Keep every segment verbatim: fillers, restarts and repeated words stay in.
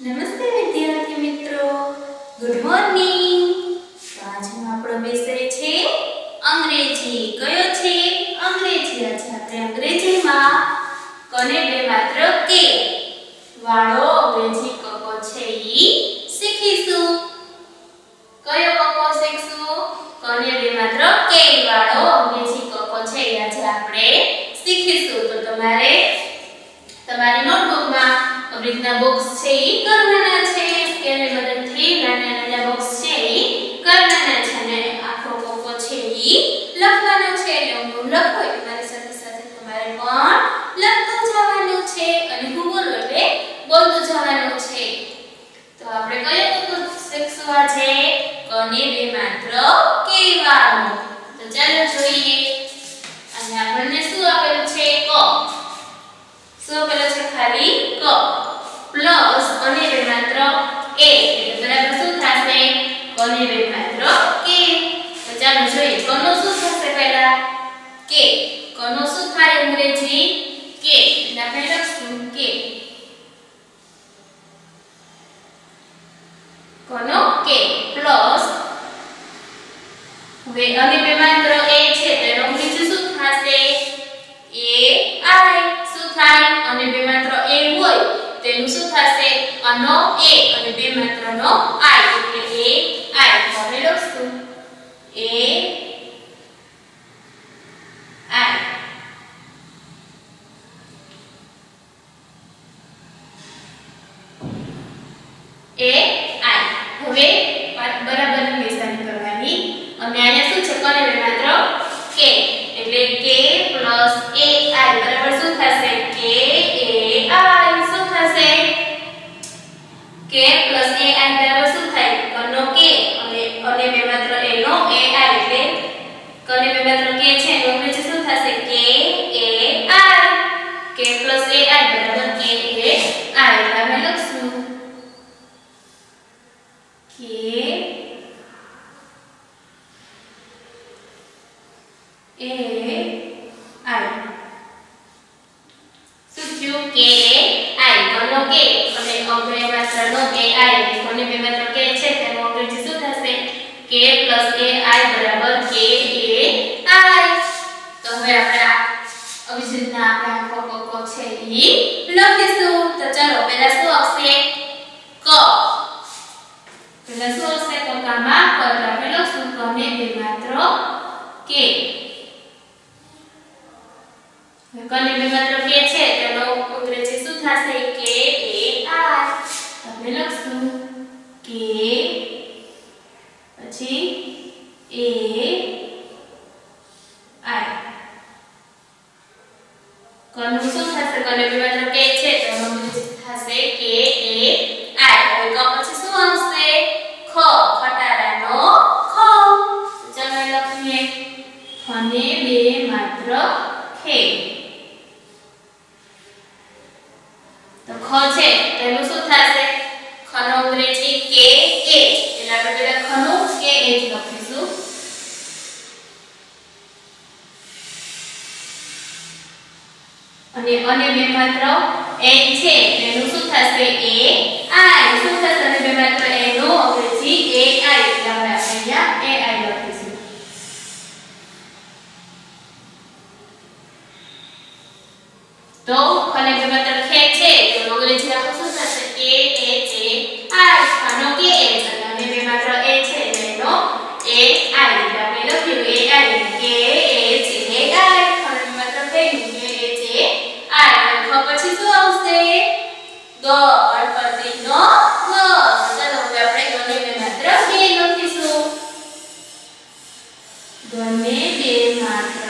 નમસ્તે વિદ્યાર્થી મિત્રો, ગુડ મોર્નિંગ। તો આજનો આપણો વિષય છે અંગ્રેજી। કયો છે? અંગ્રેજી। આજે આપણે અંગ્રેજીમાં કને બે માત્ર કે વાળો અંગ્રેજી કકો છે ઈ શીખીશું। કયો કકો શીખશું? કને બે માત્ર કે વાળો અંગ્રેજી કકો છે ઈ આજે આપણે શીખીશું। તો તમારે તમારી નોટબુકમાં આવી રીતના બોક્સ છે ઈ કરવાના છે, સ્કેલની મદદથી નાના નાના બોક્સ છે ઈ કરવાના છે અને આખો કોકો છે ઈ લખવાનો છે। એટલે હું લખો તમારી સાથે સાથે તમારે પણ લખતું જવાનું છે અને હું બોલું એટલે બોલતું જવાનું છે। તો આપણે કયો કોકો શીખશું આજે? કને બે માત્ર કહેવાનું। તો ચાલો જોઈએ। અને આપણને શું આપેલું છે? ક। શું આપેલું છે? ખાલી ક પ્લસ કને બે માત્ર એ, એટલે બરાબર શું થશે? કને બે માત્ર કે। તો ચાલો જોઈએ કનો શું થશે પહેલા? કે। કનો શું થાય અંગ્રેજી? કે। એટલે આપણે લખશું કે। કનો કે પ્લસ હવે અને બે માત્ર એ છે તેનો અંગ્રેજી શું થશે? એ આઈ। શું થાય? અને બે માત્ર એ હોય તેનું શું થશે? અનો એ અને બે માત્રનો આઈ એટલે એ આઈ। હવે લખશું એ આઈ। એ આઈ। હવે બરાબરની નિશાની કરવાની અને અહીંયા શું છે? કને બે માત્ર કે એટલે કે પ્લસ એ આઈ બરાબર શું થશે? કે એ આઈ। શું થશે? કે પ્લસ એ આઈ બરાબર શું થાય? કનો કે અને અને બે માત્ર એ નો એ આઈ એટલે કને બે માત્ર કે છે એનો અંગ્રેજી શું થશે? કે એ આઈ। કે પ્લસ એ આઈ બરાબર કે એ આઈ। એટલે આપણે લખશું કે એ આઈ। શું થયું? કે આઈ। કનો કે અને અંગ્રેજી માત્રનો એ આઈ એટલે કોને બે માત્ર કે છે તેનો અંગ્રેજી શું થશે? કે પ્લસ એ આઈ બરાબર કે એ આઈ। તો હવે આપણે આવી જ રીતના આપણે આખો કકો છે ઈ લખીશું। તો ચાલો પહેલા શું આવશે? ક। પહેલા શું આવશે? કકામાં ક એટલે આપણે લખશું કને બે માત્ર કે। કને બે માત્ર કે છે તેનો અંગ્રેજી શું થશે? કે એ આઈ। આપણે લખશું કે પછી એ આઈ। કનું શું થશે? કને બે માત્ર કે છે તેનો અંગ્રેજી થશે કે એ આઈ। હવે ક પછી શું આવશે? ખ। ખટારાનો ખ। ચાલો લખીએ ખને બે માત્ર ખે। તો ખ છે તેનું શું થશે? ખનો અંગ્રેજી કે એ એટલે આપણે પહેલા ખનો કે એ જ લખીશું। અને અને બે માત્ર એ છે તેનું શું થશે? એ આઈ। શું થશે? અને બે માત્ર એ નો અંગ્રેજી એ આઈ એટલે આપણે અહીંયા એ આઈ લખીશું। તો ખને બે માત્ર ખે છે તો અંગ્રેજી આખું શું થશે? કે એ છે આઈ। ખનો કે એ છે અને બે માત્ર એ છે એનો એ આઈ એટલે આપણે લખ્યું એ આઈ કે એ છે આઈ। ખને બે માત્ર ખે કે એ છે આઈ। ખ પછી શું આવશે? ગ। ગણપતિનો ગ। ચાલો હવે આપણે ગને બે માત્ર ગે લખીશું। ગને બે માત્ર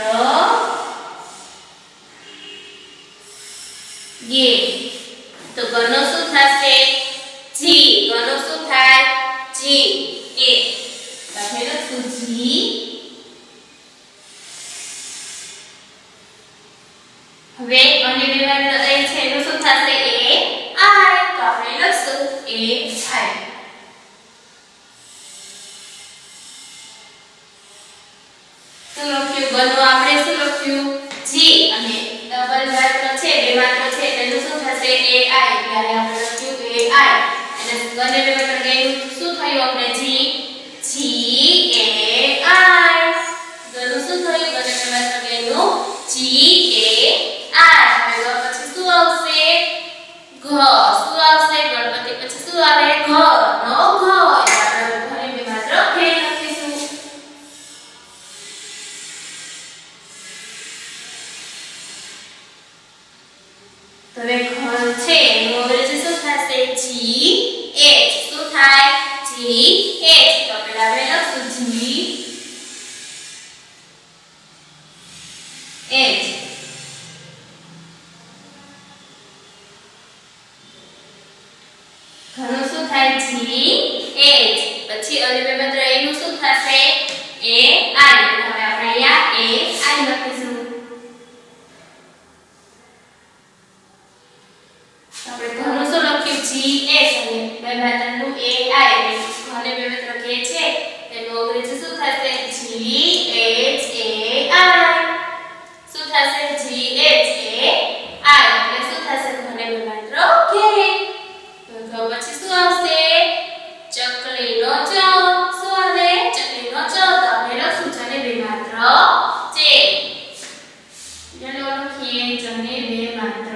ગે। તો ગનો શું થશે? જી। ગનો શું થાય? જી એ આપણે લખશું જી। હવે અને બે માત્ર એ છે એનું શું થશે? એ આઈ। તો આપણે લખશું એ આઈ। શું લખ્યું? ગનો આપણે શું લખ્યું? જી અને ડબલ માત્ર છે બે માત્ર છે તેનું શું થશે? એ આઈ। એટલે આપણે લખ્યું એ આઈ। એટલે ગને બે માત્ર ગયું શું થયું અંગ્રેજી જી એ આઈ ગનું શું થયું ગને બે માત્ર ગયું જી એ આઈ હવે પછી શું આવશે ઘ શું આવશે ગણપતિ પછી શું આવે ઘ નો ઘ એટલે આપણે ગને બે માત્ર ઘે લખીશું તો હવે ઘર છે એનું અંગ્રેજી શું થશે જી એચ શું થાય જી એચ તો પહેલા આપણે લખશું જી એચ ઘરનું શું થાય જી એચ પછી અને બે માત્ર એનું શું થશે એ આઈ હવે આપણે અહીંયા એ આઈ લખીશું આપણે ઘરનું શું લખ્યું જી એચ અને બે માત્રનું એ આઈ ઘને બે માત્ર કે છે તેનું અંગ્રેજી શું થશે જી એચ એ આઈ શું થશે જી એચ એ આઈ એટલે શું થશે ઘને બે માત્ર કે તો પછી શું આવશે ચકલીનો ચ શું આવે ચકલીનો ચ તો આપણે લખશું જને બે માત્ર ચે ચલો લખીએ જને બે માત્ર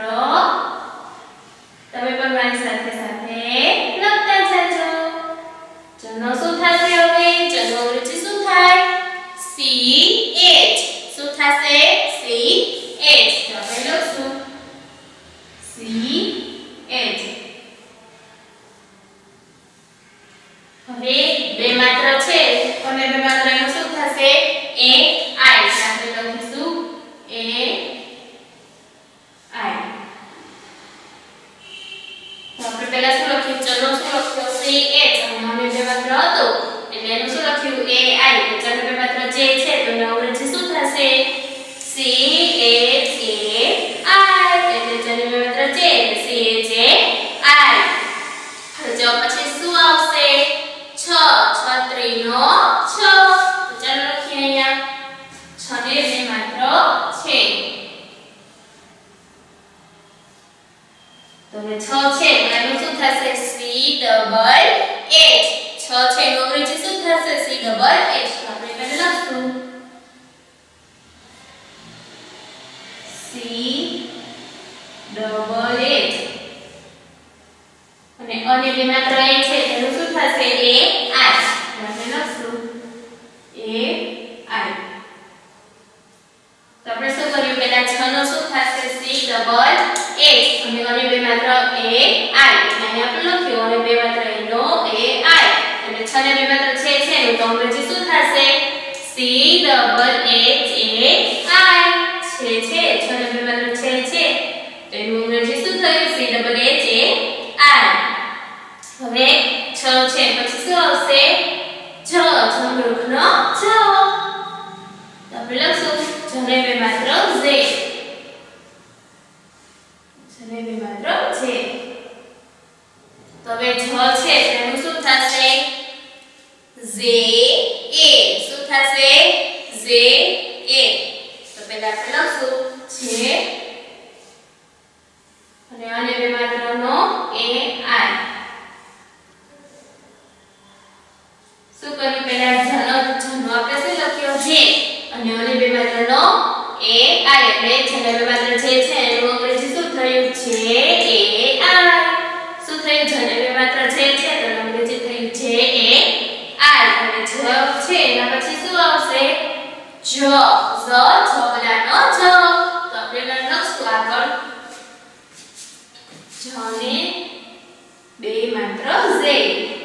તમે પણ મારી સાથે સાથે લખતા જાજો જનો શું થશે હવે જનો અંગ્રેજી શું થાય સી એચ શું થશે સી એચ તો આપણે લખશું સી એચ હવે બે માત્ર છે અને બે માત્ર એનું શું થશે એ આઈ આપણે લખીશું એ આઈ તો આપણે પહેલા શું લખ્યું ચલો શું લખ્યું સી એચ અને અમે બે માત્ર હતો એટલે એનું શું લખ્યું એ આઈ તો ચલો બે માત્ર જે છે તો એનું અંગ્રેજી શું થશે સી એચ એ આઈ એટલે ચલો બે માત્ર જે એટલે સી એચ એ આઈ હવે જો પછી શું આવશે છ છત્રીનો છ તો ચાલો લખીએ અહીંયા છ ને બે માત્ર છે તો હવે છ છે એનું શું થશે સી ડબલ એચ છ છે એનું અંગ્રેજી શું થશે સી ડબલ એચ તો આપણે પહેલા લખશું સી ડબલ એચ અને અને બે માત્ર એ છે એનું શું થશે એ આઈ આપણે લખશું એ આઈ તો આપણે શું કર્યું પહેલા છ નો શું થશે સી ડબલ એચ અને અને બે માત્ર એ આઈ એટલે આપણે લખ્યું અને બે માત્ર એનો એ આઈ એટલે છ ને બે માત્ર છે છે એનું તો અંગ્રેજી શું થશે C double H A I છે છે છ ને બે માત્ર છે છે તો એનું અંગ્રેજી શું થયું C double H A I હવે છ છે પછી શું આવશે જ જમરૂખનો જ તો આપણે લખશું જને બે માત્ર જે જને બે માત્ર જે તો હવે જ છે એનું શું થશે જે એ શું થશે જે એ તો પહેલા આપણે લખશું જે અને અને બે માત્રનો એ આઈ શું કર્યું પહેલા જનો જનો આપણે શું લખ્યો જે અને અને બે માત્રનો એ આઈ એટલે જને બે માત્ર જે છે એનું અંગ્રેજી શું થયું છે એ આઈ શું થયું જને બે માત્ર જે છે તો અંગ્રેજી થયું છે એ આઈ અને જ છે એના પછી શું આવશે જ જ છબલાનો જ તો આપણે લખશું આગળ જને બે માત્ર જે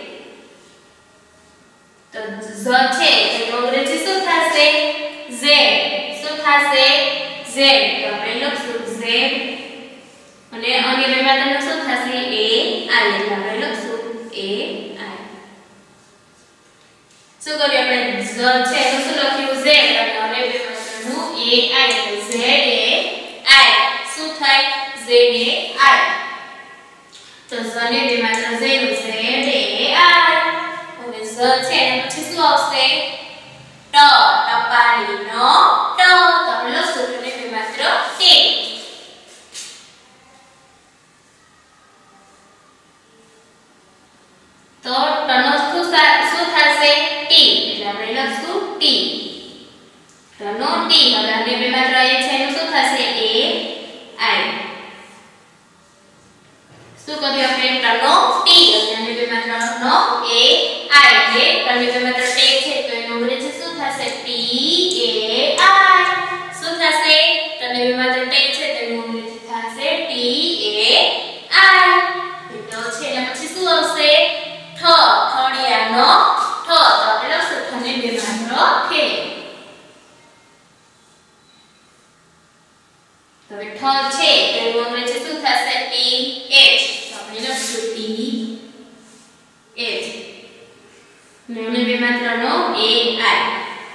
તો z છે એનું અંગ્રેજી શું થશે z શું થશે z તો આપણે લખશું z અને અને બે માત્રનું શું થશે a i એટલે આપણે લખશું a i શું કર્યું આપણે z છે એનું શું લખ્યું z અને અને બે માત્રનું a i એટલે z a i શું થાય z a i તો z ને બે માત્ર z નું z a i હવે z છે એના પછી શું આવશે ટ ટપાલીનો ટ તો આપણે લખશું ને બે માત્ર તે માત્રનો ટી. હવે અન્ય બે માત્ર એ છે એનું શું થશે? એ આઈ. શું કર્યું આપણે? ટનો ટી અને અન્ય બે માત્રનો એ આઈ. એટલે અન્ય બે માત્ર ટે છે તો એનું અંગ્રેજી શું થશે? T A I. શું થશે? અન્ય બે માત્ર ટે છે તો એનું અંગ્રેજી થશે ટી એ આઈ. તો છે એના પછી શું આવશે? ઠ. ઠળિયાનો ઠ. તો આપણે લખશું ઠને બે માત્ર ઠે. તો હવે ઠ છે તો એનું અંગ્રેજી શું થશે? T H. તો આપણે લખશું ટી એચ. ને અન્ય બે માત્રનો એ આઈ.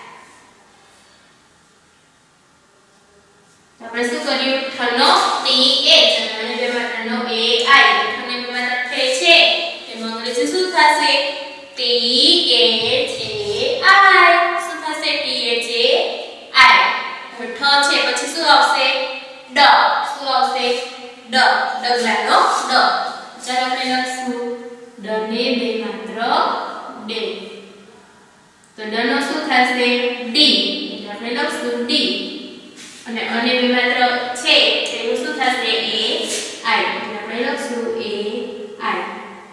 તો આપણે શું કર્યું? ઠનો ટી એચ અને અન્ય બે માત્રનો એ આઈ. ઠને બે માત્ર ઠે છે એનું અંગ્રેજી શું થશે? T H A I. શું થશે? T H A I. હવે ઠ છે પછી શું આવશે? ડ. શું આવશે? ડ. ડગલાનો ડ. ચાલો આપણે લખશું ડ ને બે માત્ર ડે. તો ડ નો શું થશે? ડી. એટલે આપણે લખશું ડી. અને અન્ય બે માત્ર છે તેનું શું થશે? એ આઈ. એટલે આપણે લખશું એ આઈ.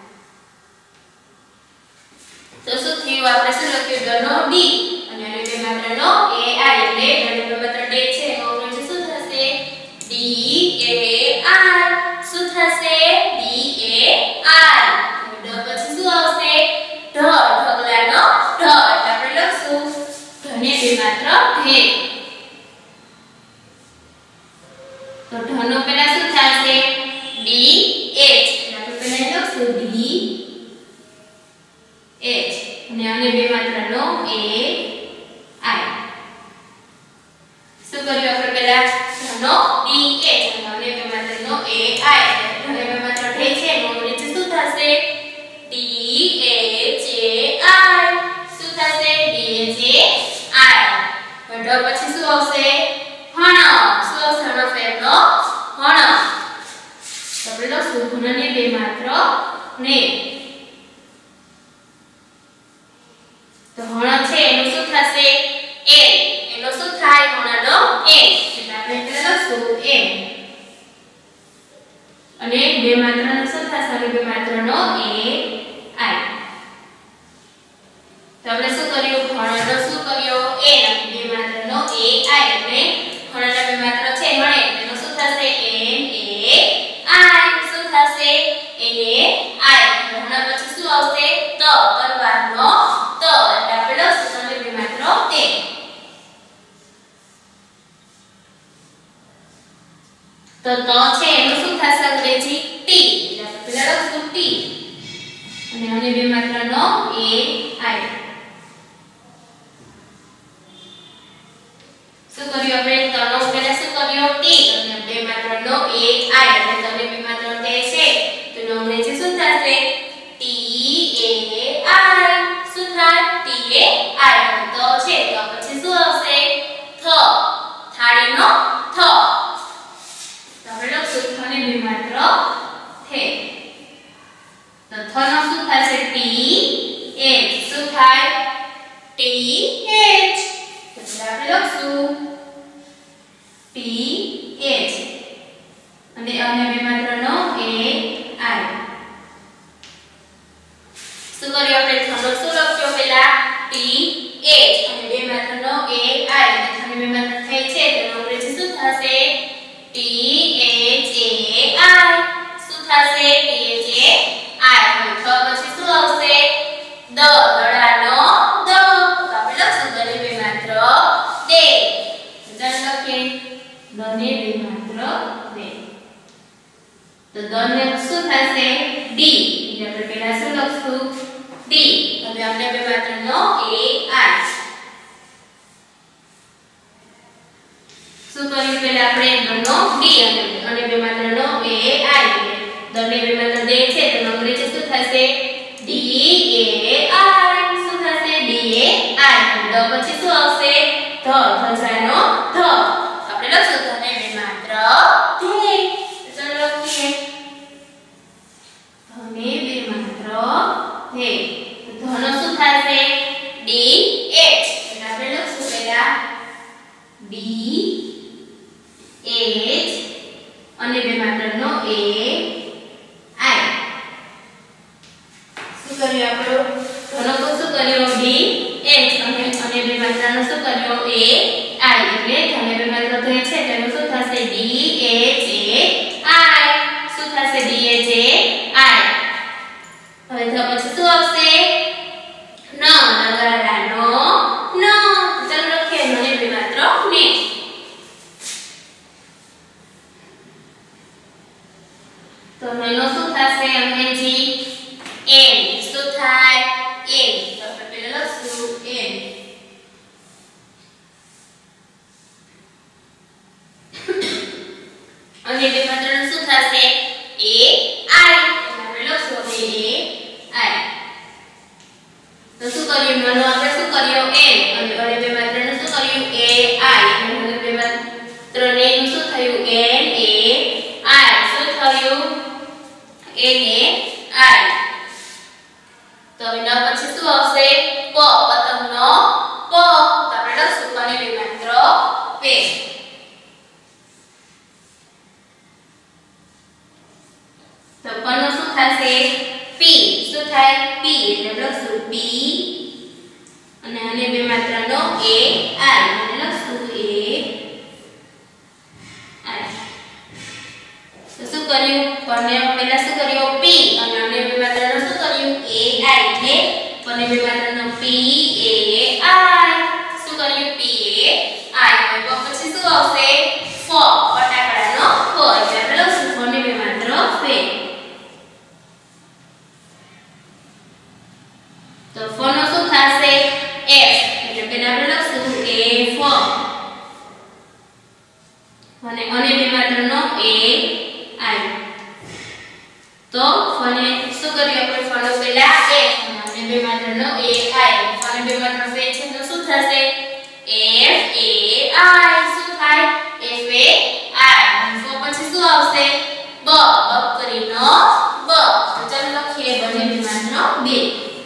તો શું થયું? આપણે શું લખ્યું? ડ નો ડી અને અન્ય બે માત્રનો એ આઈ. એટલે અન્ય બે માત્ર ડે છે એનો અંગ્રેજી શું થશે? D A I. શું થશે? D A I. ડ પછી શું આવશે? ઢ. ઢગલાનો ઢ. એટલે આપણે લખશું ઢને બે માત્ર ઢે. તો ઢ નો પહેલા શું થશે? D H. એટલે આપણે પહેલા લખશું ડી એચ અને અન્ય બે માત્રનો એ આઈ. શું કર્યું આપણે પહેલા? ઢનો ડી એચ અને અન્ય બે માત્રનો એ આઈ. ઢને બે માત્ર ઢે છે એનું અંગ્રેજી શું થશે? D H A I. શું થશે? D H A I. ડ પછી શું આવશે? હણ. શું આવશે? હણ ફેરનો હણ. તો આપણે લખશું ઘનને બે માત્ર ને. તો હણ છે એનું શું થશે? એલ. એનો શું થાય? હણનો એલ. એટલે આપણે પહેલા લખશું એમ. અને બે માત્રનો શું થશે? અને બે માત્રનો એ આઈ. તો આપણે શું કર્યું? હણનો શું કર્યો? એલ અને બે માત્રનો એ આઈ. એટલે હણના બે માત્ર છે હણે એનો શું થશે? એમ એ આઈ. શું થશે? એ આઈ. હણ પછી શું આવશે? ત. તલવારનો ત. એટલે આપણે લખશું અને બે માત્ર તે. તો ત છે એનું શું થશે અંગ્રેજી? ટી. એટલે આપણે પહેલા લખશું ટી અને અન્ય બે માત્રનો એ આઈ. શું કર્યું આપણે? તનો પહેલા શું કર્યો? ટી અને બે માત્રનો એ આઈ. એટલે તને બે માત્ર તે છે તો એનું અંગ્રેજી શું થશે? T A I. શું થાય? T A I. તો છે તો પછી શું આવશે? થ. થાળીનો થ. તો આપણે લખશું થને બે માત્ર થે. તો થ નો શું થશે? T H. શું થાય? T H. એટલે આપણે લખશું ટી એચ અને અન્ય બે માત્રનો એ આઈ. શું કર્યું આપણે? થનો શું લખ્યો પહેલા? ટી એચ અને બે માત્રનો એ આઈ. અને થને બે માત્ર થે છે તેનો અંગ્રેજી શું થશે? T H A I. શું થશે? T H A I. હવે થ પછી શું આવશે? દ. દડાનો દ. તો આપણે લખશું દને બે માત્ર દે. ચાલો લખીએ દને બે માત્ર દે. તો દ ને શું થશે? ડી. એટલે આપણે પહેલા શું લખશું? ડી. હવે આપણે બે માત્રનો એ આઈ. શું કર્યું પહેલા આપણે? દનો ડી અને અને બે માત્રનો એ આઈ. દને બે માત્ર દે છે તો અંગ્રેજી શું થશે? D A I. શું થશે? D A I. ડ પછી શું આવશે? ધ. ધસાનો ધ. આપણે લખશું ધને બે માત્ર ધે. ચાલો લખીએ ધને બે માત્ર ધે. ધનો શું થશે? D H. એટલે આપણે લખશું પહેલા ડી એચ અને અન્ય બે માત્ર ધે છે તો એનું અંગ્રેજી શું થશે? D A I. શું થશે? D A I. ડ પછી શું આવશે? ધ. ધસાનો ધ. આપણે લખશું ધને બે માત્ર ધે. ચાલો લખીએ ધને બે માત્ર ધે. ધનો શું થશે? D H. એટલે આપણે લખશું ડી એ આઈ. શું થશે? ડી એચ અને બે માત્રનો એ આઈ. શું કર્યું આપણો ઘનકો શું કર્યો ડી એચ અને અને બે માત્રનો શું કર્યો એ આઈ. એટલે ધન બે માત્ર તો છે તેનું શું થશે ડી એચ એ આઈ. શું થશે ડી એચ એ આઈ. હવે તો પછી શું આવશે ન નગારાનો ન. ચાલો લખીએ મને બે માત્ર ને. તો નનો શું થશે અંગ્રેજી એન. શું થાય એન. તો આપણે પહેલા લખશું એન. અને બે માત્રનું શું થશે એ આઈ. આપણે લખશું એ આઈ. તો શું કર્યું નનો આપણે શું કર્યું એન અને અને બે માત્રનું શું કર્યું એ આઈ. અને બે માત્રને શું થયું એન એ આઈ. શું થયું એન એ આઈ. તો હવે ન પછી શું આવશે પ. પતંગનો પ. તો આપણે લખશું અને બે માત્ર પે. તો પનો શું થશે પી. શું થાય પી. એટલે લખશું પી અને અને બે માત્રનો એ આઈ. અને લખશું એ આઈ. તો શું કર્યું પને પહેલા શું કર્યું પી અને અને બે માત્રનો શું કર્યું એ આઈ. એટલે પને બે માત્રનો પી એ આઈ. શું કર્યું પી એ આઈ. હવે પછી શું આવશે ફ. ફટાકડાનો ફ. એટલે આપણે લખશું પને બે માત્ર ફે. તો ફ નો શું થશે એફ. એટલે પહેલા આપણે લખશું એ ફ અને અને બે માત્રનો એ આઈ. તો ફને શું કર્યું આપણે ફનો પહેલા એફ અને બે માત્રનો એ આઈ. ફને બે માત્ર ફે છે તો શું થશે એફ એ આઈ. શું થાય એફ એ આઈ. અને ફ પછી શું આવશે બ. બકરીનો બ. તો ચાલો લખીએ બને બે માત્ર બે.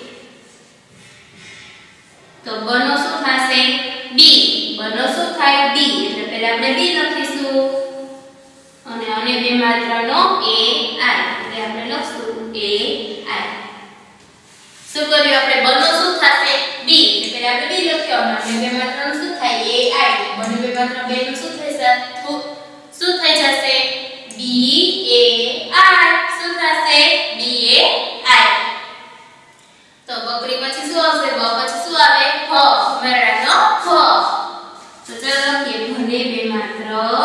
તો બ નો શું થશે બી. બ નો શું થાય બી. એટલે પહેલા આપણે બી લખીશું અને અને બે માત્રનો એ આઈ. એટલે આપણે લખશું એ આઈ. શું કર્યું આપણે બ નો શું થશે બી. એટલે પહેલા આપણે બી લખ્યો અને બે માત્રનો શું થાય એ આઈ. બને બે માત્ર બે નું શું થશે શું થઈ જશે બી એ આઈ. શું થશે બી એ આઈ. તો બકરી પછી શું આવશે બ પછી શું આવે ફ. મેળાનો ફ. તો ચાલો લખીએ ભલે બે માત્ર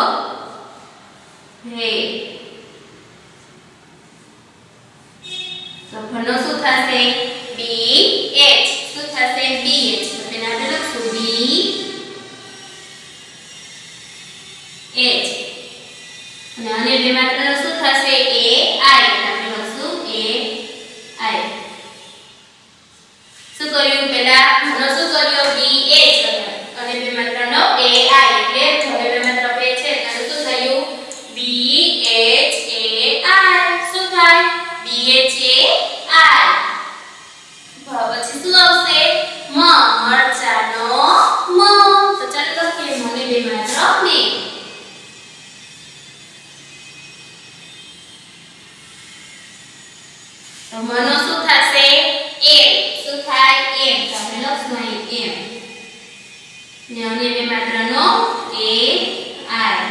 હે. તો ભનો શું થશે બી એચ. શું થશે બી એચ. તો તેને આપણે લખશું બી એચ અને અને બે માત્રનો શું થશે એ આઈ. આપણે લખશું એ આઈ. શું કર્યું પહેલા ઘનો શું કર્યો બી એચ અને બે માત્રનો એ આઈ. એટલે હવે બે માત્ર બે છે એટલે શું થયું બી એચ એ આઈ. શું થાય બી એચ એ આઈ. પછી શું આવશે મ. મરચાનો મ. તો ચાલો લખીએ મને બે માત્ર બે. તો મનો શું થશે એમ. શું થાય એમ. તો આપણે લખશું અહીં એમ ને અને બે માત્રનો એ આઈ.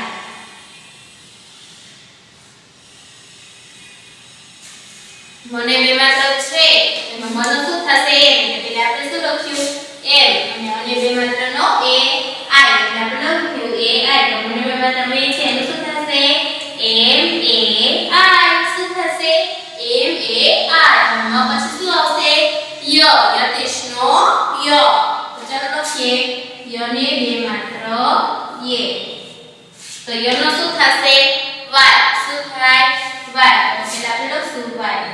મને બે માત્ર છે એમાં મનો શું થશે એમ. એટલે આપણે શું લખ્યું એમ અને અને બે માત્રનો એ આઈ. એટલે આપણે લખ્યું એ આઈ. તો મને બે માત્ર બે છે એનું શું થશે એમ એ આઈ. શું થશે એમ એ આઈ. મ પછી શું આવશે ય. યતીશનો ય. તો ચાલો લખીએ ય ને બે માત્ર યે. તો ય નો શું થશે વાય. શું થાય વાય. તો પહેલા આપણે લખશું વાય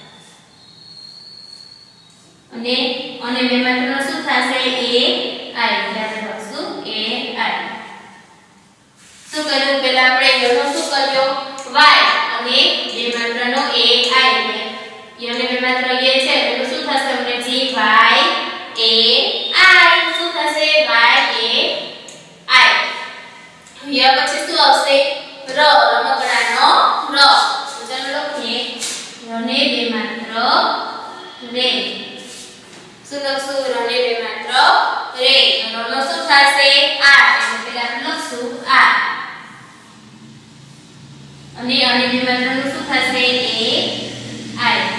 અને અને બે માત્રનો શું થશે એ આઈ. એટલે આપણે લખશું એ આઈ. શું કર્યું પહેલા આપણે ય નો શું કર્યો વાય અને બે માત્રનો એ આઈ. એટલે ય ને બે માત્ર યે છે એટલે શું થશે અંગ્રેજી વાય એ આઈ. શું થશે વાય એ આઈ. અહીંયા પછી શું આવશે ર રમકડાનો ર તો ચાલો લખીએ ર ને બે માત્ર રે શું લખશું ર ને બે માત્ર રે ર નો શું થશે આ એટલે પહેલા આપણે લખશું આ અને અને બે માત્ર નું શું થશે એ આઈ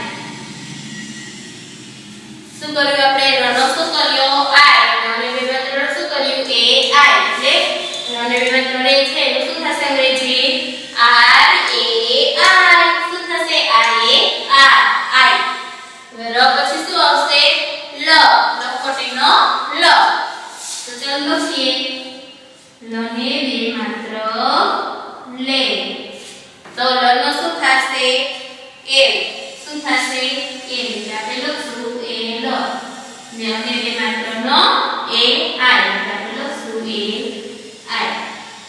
શું કર્યું આપણે ર નો શું કર્યો આઈ અને બે માત્ર શું કર્યું એ આઈ એટલે ર ને બે માત્ર રે છે તો શું થશે અંગ્રેજી આર એ આઈ શું થશે આર એ આર આઈ હવે ર પછી શું આવશે લ લખોટીનો લ તો ચાલો લખીએ લ ને બે માત્ર લે તો લ નો શું થશે એ શું થશે એ એટલે આપણે લખશું એ લ ને અને બે માત્ર નો એ આઈ એટલે આપણે લખશું એ આઈ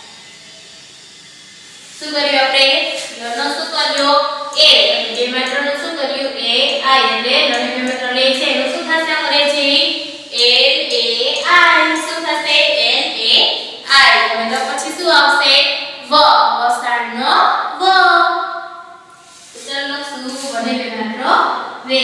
શું કર્યું આપણે લ નો શું કર્યો એ અને બે માત્ર નું શું કર્યું એ આઈ એટલે લ ને બે માત્ર લે છે એનું શું થશે અંગ્રેજી એલ એ આઈ શું થશે એલ એ આઈ હવે તો પછી શું આવશે વ વસાડનો વ તો ચાલો લખશું વ ને બે માત્ર વે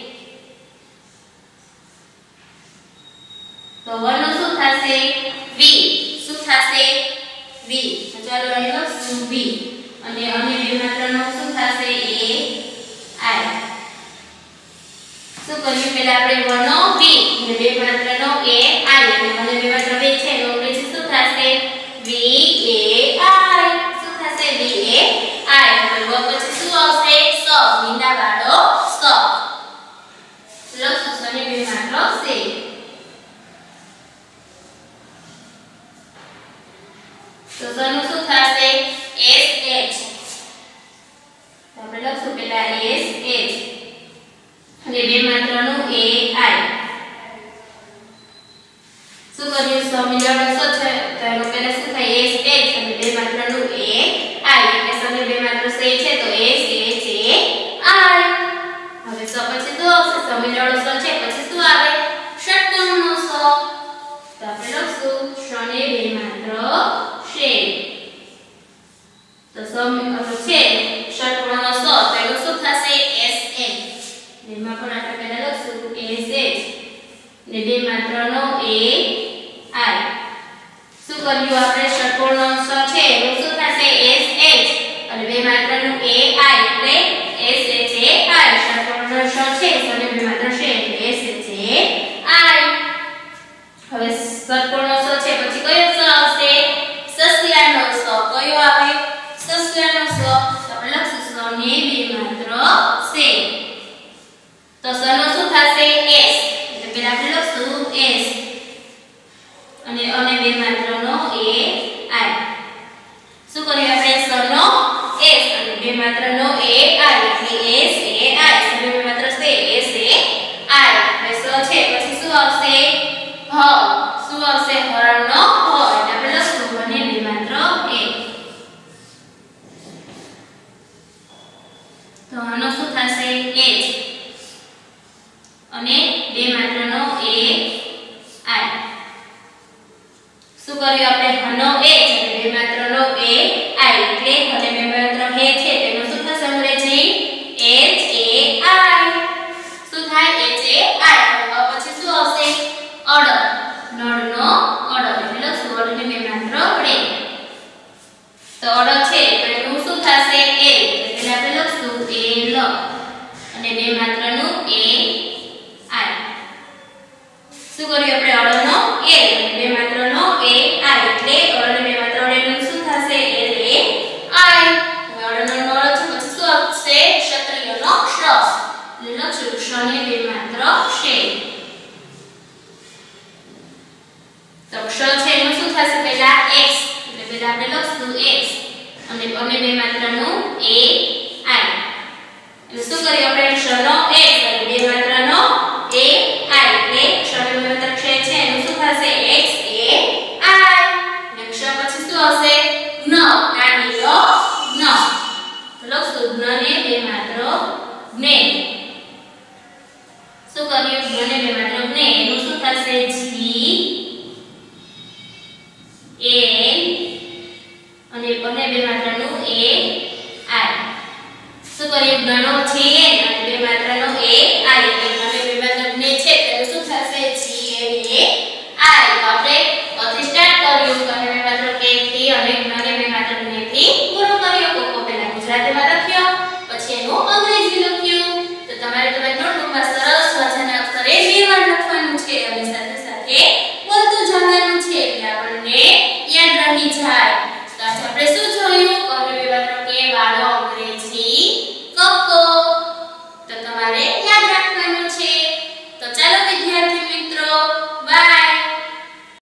તો વ નું શું થશે વી શું થશે વી તો ચાલો અહીં લખશું વી અને અને બે માત્ર નો શું થશે એ આઈ શું કર્યું પહેલા આપણે વ નો વી અને બે માત્ર નો એ આઈ અને અને બે માત્ર બે છે તો અંગ્રેજી શું થશે વી એ આઈ શું થશે વી એ આઈ હવે વ પછી શું આવશે સ મીંડા વાળો સ લખશું અને બે માત્ર સે તો સ નું શું થશે એસ એચ તો આપણે લખશું પહેલા એસ એચ અને બે માત્ર નું એ આઈ શું કર્યું સ મિલન સ છે તો એનો પહેલા શું થાય એસ એચ અને બે માત્ર નું એ આઈ એટલે સ ને બે માત્ર સે છે તો એસ એચ એ આઈ હવે સ પછી તો આવશે સ મિલન સ છે પછી શું આવે ષટકોણનો સ તો આપણે લખશું ષ ને બે માત્ર શે તો સ મિલન છે ષટકોણનો સ તો એનું શું થશે એસ એચ એમાં પણ આપણે પહેલા લખશું એસ એચ ને બે માત્ર નો એ આઈ શું કર્યું આપણે ષટકોણનો સ છે એનું શું થશે એસ એચ અને બે માત્ર નું એ આઈ એટલે એસ એચ એ આઈ ષટકોણનો સ છે અને બે માત્ર છે એટલે એસ એચ એ આઈ હવે ષટકોણનો સ છે પછી કયો સ આવશે સસલાનો સ કયો આવે સસલાનો સ તો આપણે લખશું સ ને બે માત્ર સે તો સ નો શું થશે એસ એટલે પહેલા આપણે લખશું એસ અને અને બે માત્ર નો એ આઈ શું કર્યું આપણે સ નો એસ અને બે માત્ર નો એ આઈ એટલે એસ એ આઈ સ બે માત્ર સે એસ એ આઈ હવે સ છે પછી શું આવશે હ શું આવશે હરણનો હ એટલે આપણે લખશું અને બે માત્ર એ તો આનો શું થશે એચ અને બે માત્ર નો એ આઈ શું કર્યું આપણે હનો એચ અને બે માત્ર નો એ આઈ એટલે અને બે માત્ર હે છે તેનો શું થશે અંગ્રેજી એચ એ આઈ શું થાય એચ એ આઈ હવે પછી શું આવશે અડ નળનો અડ એટલે લખશું અડ ને બે માત્ર રે તો અડ છે તો એનું શું થશે એ એટલે પહેલા આપણે લખશું એ લ અને બે માત્ર નું એ આઈ શું કર્યું આપણે અડનો એ બે માત્ર નો એ આઈ એટલે અડ બે માત્ર એનું શું થશે એલ એ આઈ હવે અડનો નળ છે પછી શું આવશે ક્ષત્રિયનો ક્ષ એટલે લખશું ક્ષ ને બે માત્ર શે તો ક્ષ છે એનું શું થશે પહેલા x એટલે પહેલા આપણે લખશું x અને અને બે માત્ર નું એ આઈ એટલે શું કર્યું આપણે ક્ષ નો x અને બે માત્ર નો એ આઈ એટલે ક્ષ ને બે માત્ર ક્ષ છે એનું શું થશે x એ આઈ અને ક્ષ પછી શું આવશે જ્ઞ નાનીયો જ્ઞ તો લખશું જ્ઞ ને બે માત્ર જ્ઞે શું કર્યું જ્ઞ ને બે માત્ર જ્ઞે એનું શું થશે જી એલ ગણો